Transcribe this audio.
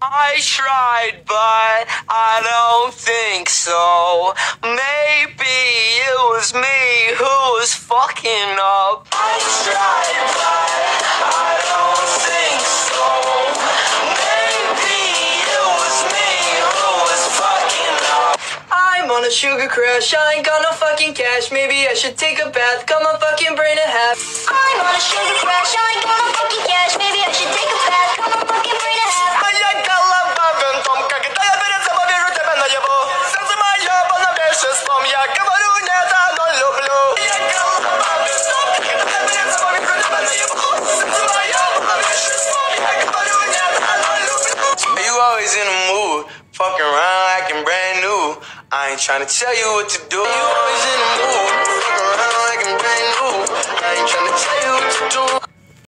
I tried, but I don't think so. Maybe it was me who was fucking up. I tried, but I don't think so. Maybe it was me who was fucking up. I'm on a sugar crash, I ain't got no fucking cash. Maybe I should take a bath, cut my fucking brain in half. I'm on a sugar crash, I ain't got no fucking cash. Maybe I should take a bath, cut my fucking brain in half. You always in the mood, fucking around acting brand new. I ain't tryna tell you what to do. You always in the mood, fucking around acting brand new. I ain't tryna tell you what to do.